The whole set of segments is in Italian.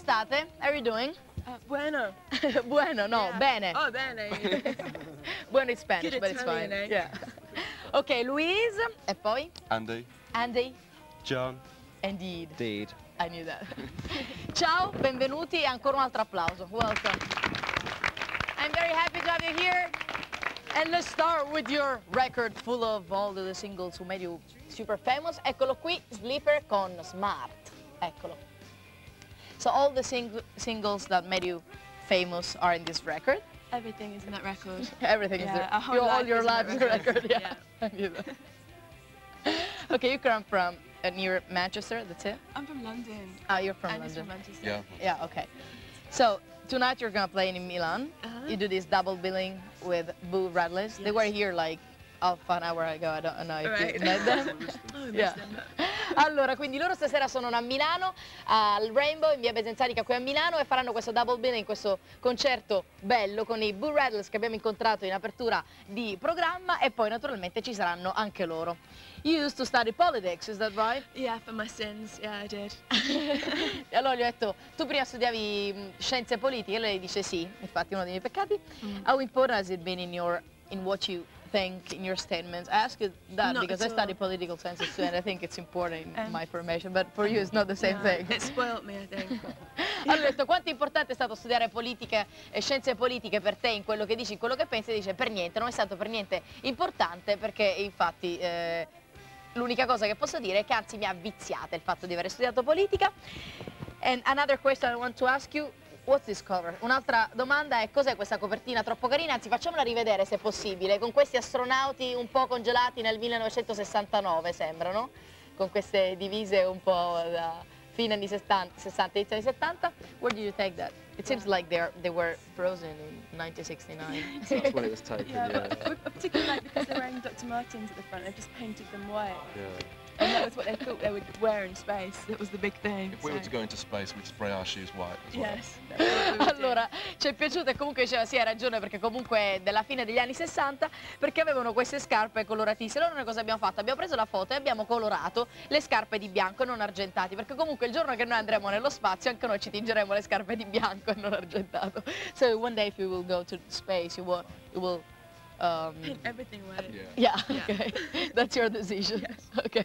state? How are you doing? Bueno. Bueno, no, Yeah. bene. Oh, bene. Bueno in Spanish, Good but it's fine. Italian, eh? Yeah. Ok, Louise, e poi? Andy. Andy? John. Indeed. Deed. I knew that. Ciao, benvenuti e ancora un altro applauso. Welcome. I'm very happy to have you here. And let's start with your record full of all the singles who made you super famous. Eccolo qui, Sleeper con Smart. Eccolo. So all the singles that made you famous are in this record. Everything is in that record. Everything is there. All your life is a record. Yeah. I knew that. Okay, you come from near Manchester, that's it? I'm from London. Ah, you're from I'm London. from Manchester. Yeah. Yeah, okay. So tonight you're gonna play in Milan. You do this double billing with Boo Radley's. They Yes. were here like half an hour ago. I don't know if Right. you met them. Oh, I Yeah. missed them. Allora, quindi loro stasera sono a Milano, al Rainbow, in via Besenzarica qui a Milano, e faranno questo double billing, questo concerto bello con i Boo Radley's che abbiamo incontrato in apertura di programma, e poi naturalmente ci saranno anche loro. You used to study politics, is that right? Yeah, for my sins. Yeah, I did. E allora gli ho detto, tu prima studiavi scienze politiche? E lei dice sì, infatti uno dei miei peccati. How important has it been in what you think in your statements? I ask you that Not because at I study all. political sciences too, and I think it's important in my formation, but for you it's not the same thing. It spoilt me, I think. Allora ho detto, quanto è importante è stato studiare politica e scienze politiche per te in quello che dici, in quello che pensi? E dice, per niente, non è stato per niente importante, perché infatti l'unica cosa che posso dire è che anzi mi ha viziata il fatto di aver studiato politica. And another question I want to ask you, what's this cover? Un'altra domanda è, cos'è questa copertina troppo carina? Anzi, facciamola rivedere se possibile, con questi astronauti un po' congelati nel 1969, sembrano, con queste divise un po' da fine anni 60, inizio anni 70. Where did you take that? It seems like they were frozen in 1969. That's when it was taken, Yeah, yeah. but I particularly like because they're wearing Dr. Martens at the front. They've just painted them white, Yeah. and that was what they thought they would wear in space. That was the big thing. If we were to go into space, we'd spray our shoes white as well. Yes. That's what we would do. Allora, ci è piaciuto, e comunque diceva sì, hai ragione, perché comunque è della fine degli anni 60, perché avevano queste scarpe coloratissime. Allora noi cosa abbiamo fatto? Abbiamo preso la foto e abbiamo colorato le scarpe di bianco e non argentati, perché comunque il giorno che noi andremo nello spazio anche noi ci tingeremo le scarpe di bianco e non argentato. So one day if you will go to space, you will Paint everything white. Yeah. yeah, okay. That's your decision. Yes. Okay.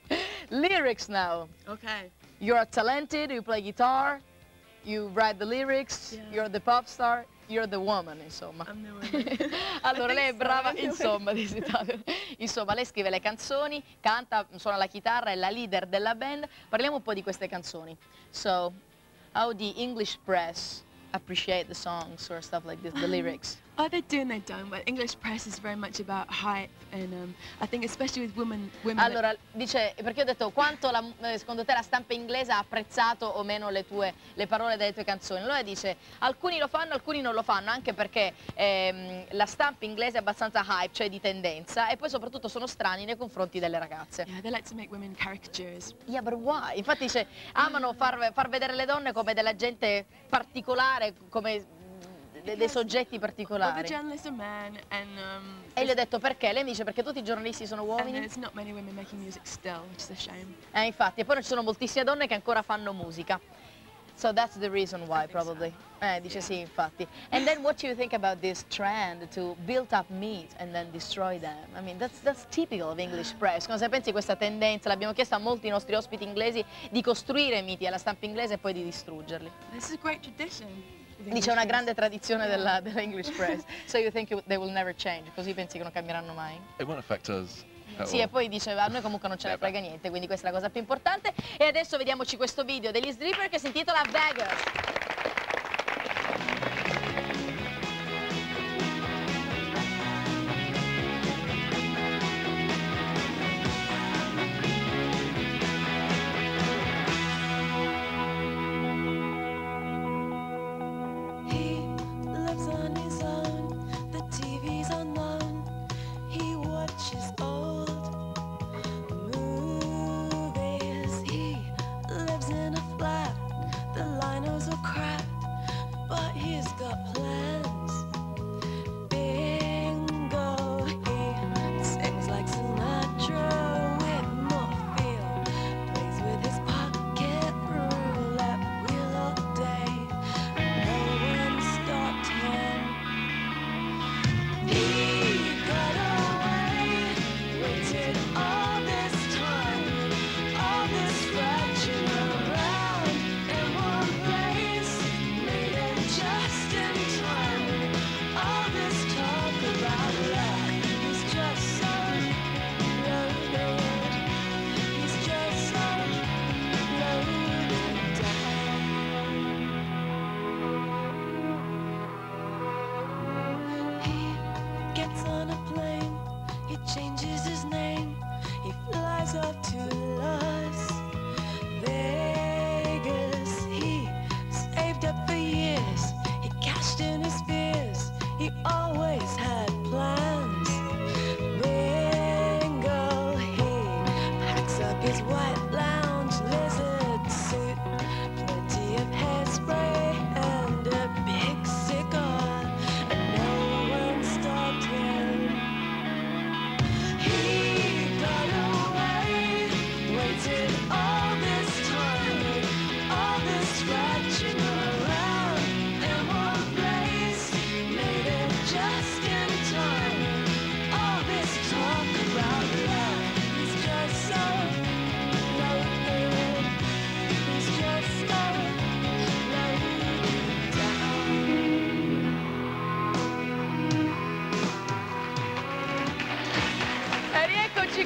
Lyrics now. Okay. You're talented, you play guitar, you write the lyrics, Yeah. you're the pop star, you're the woman, insomma. I'm the one. Allora, lei è brava, so. insomma, insomma, lei scrive le canzoni, canta, suona la chitarra, è la leader della band. Parliamo un po' di queste canzoni. So, how the English press appreciate the songs or stuff like this, the lyrics? Oh, they do and they don't, but English press is very much about hype, and I think especially with women. Allora, dice, perché ho detto, quanto secondo te la stampa inglese ha apprezzato o meno le parole delle tue canzoni? Allora dice, alcuni lo fanno, alcuni non lo fanno, anche perché la stampa inglese è abbastanza hype, cioè di tendenza, e poi soprattutto sono strani nei confronti delle ragazze. Yeah, they like to make women caricatures. Yeah, but why? Infatti dice, amano far vedere le donne come della gente particolare, come dei soggetti Well, the particolari. journalists are men, and E gli ho detto perché? Lei mi dice perché tutti i giornalisti sono uomini. there's not many women making music still, which is a shame. Infatti, e poi non ci sono moltissime donne che ancora fanno musica. So that's the reason why, probably. Dice sì, infatti. And then what do you think about this trend to build up meat and then destroy them? I mean, that's typical of English press. Cosa pensi di questa tendenza? L'abbiamo chiesto a molti nostri ospiti inglesi di costruire miti alla stampa inglese e poi di distruggerli. This is a great tradition. Dice una grande tradizione della English press. So you think they will never change? Così pensi che non cambieranno mai? It won't affect us. at Sì, all. e poi dice, a noi comunque non ce ne frega niente, quindi questa è la cosa più importante. E adesso vediamoci questo video degli Sleeper che si intitola Vegas. He lives on his own, the TV's on loan. He watches old movies. He lives in a flat, the linos are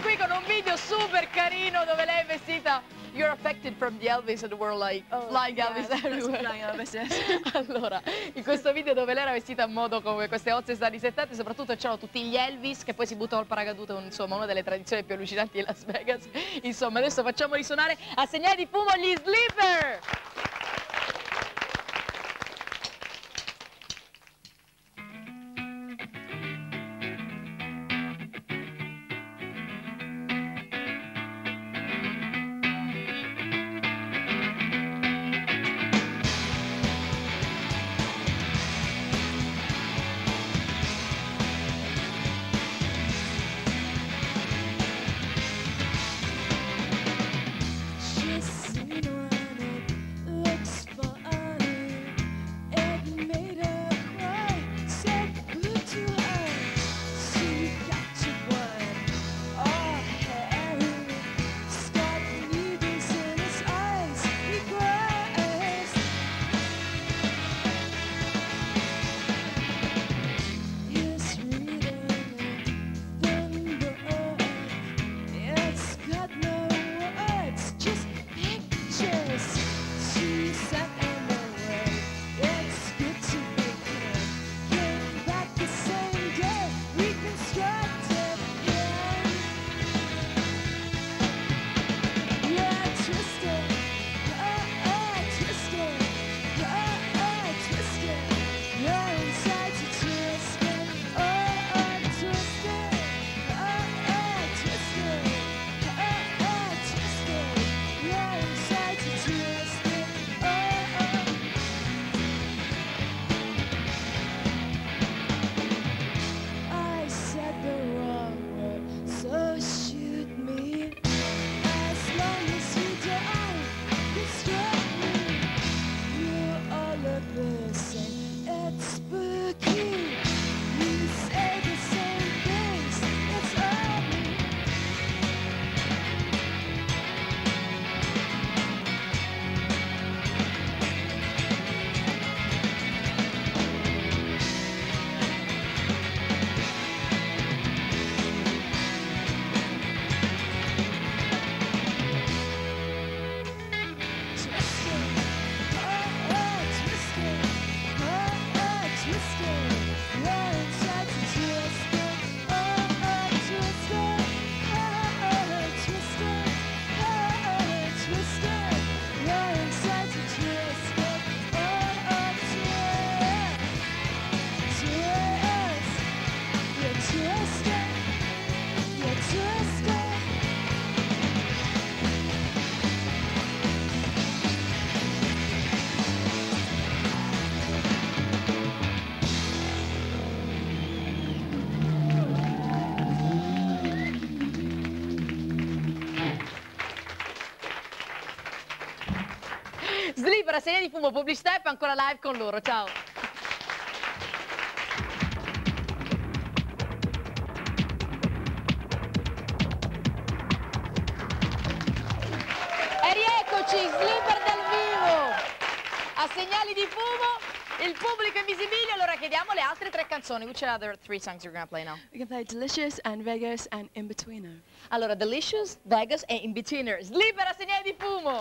qui con un video super carino dove lei è vestita. You're affected from the Elvis and we're like flying Elvis everywhere. Flying Elvis, yes. Allora, in questo video dove lei era vestita a modo come queste hostess anni 70, soprattutto c'erano tutti gli Elvis che poi si buttano al paracadute, insomma, una delle tradizioni più allucinanti di Las Vegas. Insomma, adesso facciamo risuonare a segnali di fumo gli Sleeper! She's seen one, it looks funny. It made her cry, said good to her. She got to one, all hairy. Scott needles in his eyes, he cries. He's reading the book. It's got no words, just pictures. She sent him away. It's good to be here. Came back the same day, reconstructed again. Yeah, twisted, twisted, twisted. Your insides are twisted, twisted, twisted, twisted. Your insides are twisted, I said the wrong word, so shoot me. As long as you don't construct me, you all look the same. It's spooky. You say the same things. It's ugly. Twisted, twisted, twisted. Your insides are twisted, twisted, twisted, twisted. Your insides are twisted, You're twisted, you're twisted. Sleeper a segnali di fumo, pubblicità e poi ancora live con loro. Ciao! E rieccoci, Sleeper dal vivo! A segnali di fumo, il pubblico in visibilio, allora chiediamo le altre tre canzoni. Which other three songs you're gonna play now? We can play Delicious and Vegas and Inbetweener. Allora, Delicious, Vegas e Inbetweener. Sleeper a segnali di fumo!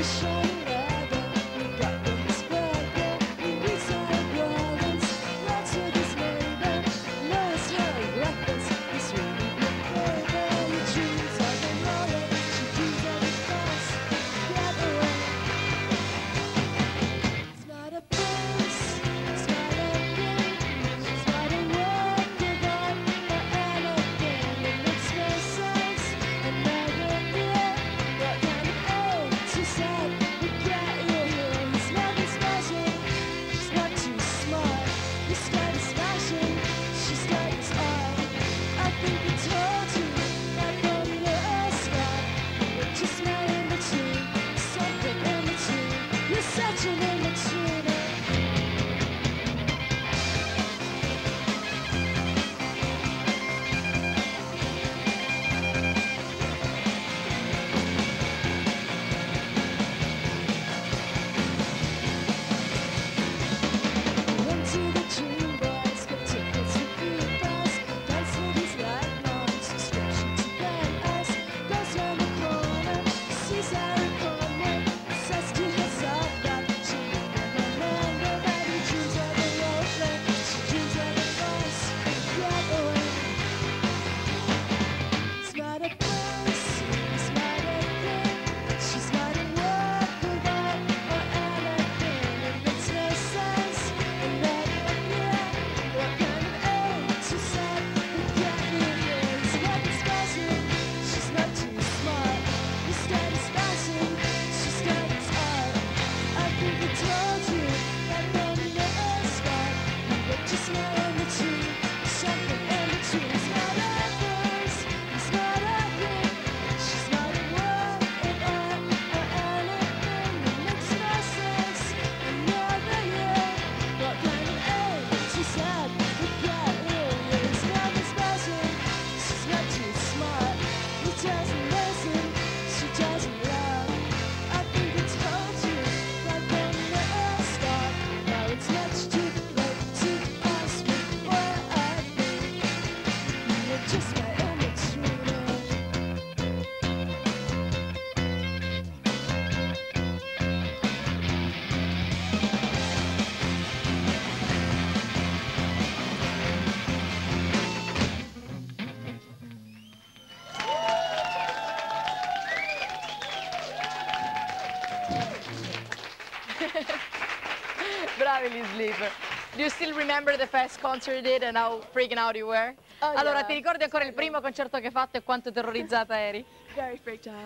Bravi gli Sleeper. Do you still remember the first concert you did and how freaking out you were? Oh, allora, yeah. ti ricordi ancora il primo concerto che hai fatto e quanto terrorizzata eri? Very freaked out.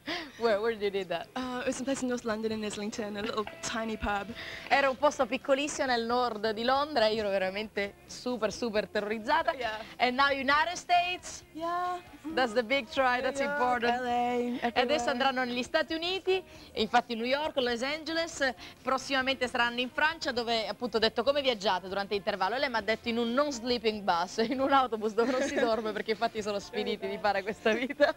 Where did you do that? It was someplace in North London in Islington, a little tiny pub. Era un posto piccolissimo nel nord di Londra e io ero veramente super terrorizzata. Yeah. And now United States, Yeah. that's the big try, that's New York, important. LA, E adesso andranno negli Stati Uniti, e infatti New York, Los Angeles, prossimamente saranno in Francia dove appunto ho detto come viaggiate durante l'intervallo e lei mi ha detto in un non sleeping bus, in un autobus dove non si dorme perché infatti sono sfiniti di fare questa vita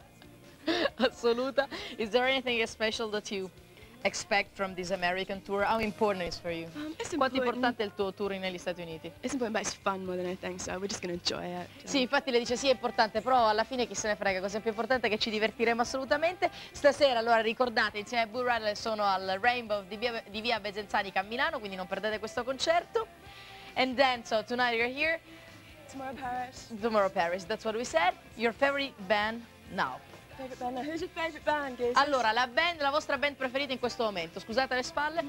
assoluta. Is there anything special that you expect from this American tour? How important is for you? It's Quanto important. importante è il tuo tour negli Stati Uniti? It's important, but it's fun more than anything, so we're just going to enjoy it. Sì, infatti le dice sì è importante, però alla fine chi se ne frega, cosa è più importante è che ci divertiremo assolutamente. Stasera allora ricordate, insieme a Boo Radley sono al Rainbow di via Bezenzanica a Milano, quindi non perdete questo concerto. And then, so tonight you're here, Tomorrow Paris. tomorrow Paris, that's what we said. Your favorite band now? Favorite band? Now, who's your favorite band, guys? Allora, la vostra band preferita in questo momento, scusate le spalle.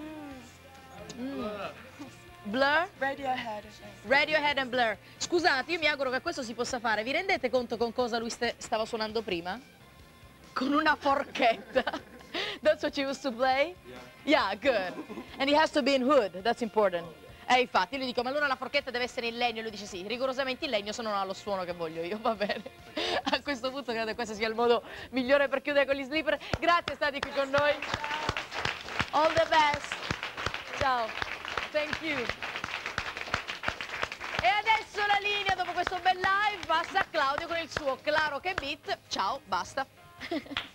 Blur? Radiohead. Radiohead and Blur. Scusate, io mi auguro che questo si possa fare. Vi rendete conto con cosa lui stava suonando prima? Con una forchetta. That's what you used to play? Yeah, good. And it has to be in wood, that's important. Infatti, io gli dico, ma allora la forchetta deve essere in legno? E lui dice sì, rigorosamente in legno, se non ha lo suono che voglio io, va bene. A questo punto credo che questo sia il modo migliore per chiudere con gli Sleeper. Grazie, stati qui con noi. All the best. Ciao. Thank you. E adesso la linea, dopo questo bel live, passa a Claudio con il suo Claro che beat. Ciao, basta.